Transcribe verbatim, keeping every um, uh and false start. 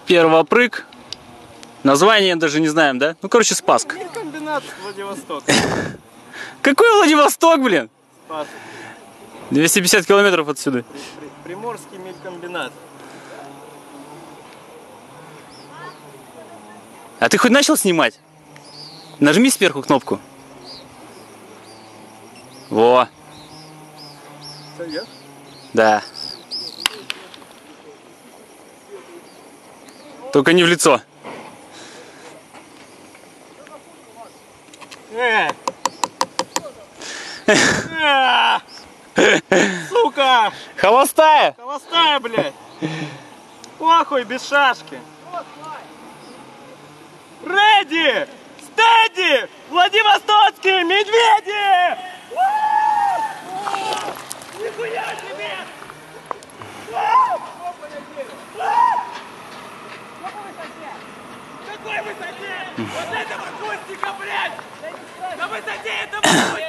Первопрыг. Название даже не знаем, да? Ну, короче, Спасск. Мелькомбинат Владивосток. Какой Владивосток, блин? Спасск. двести пятьдесят километров отсюда. Приморский мелькомбинат. А ты хоть начал снимать? Нажми сверху кнопку. Во. Сойдёшь? Да. Только не в лицо. Э! Э! Сука! Холостая! Холостая, блядь! Похуй, без шашки! Реди! Стеди! Владивостокские медведи! Нихуя себе! Какой высоте? Вот этого кустика, блядь! На высоте этого хуя!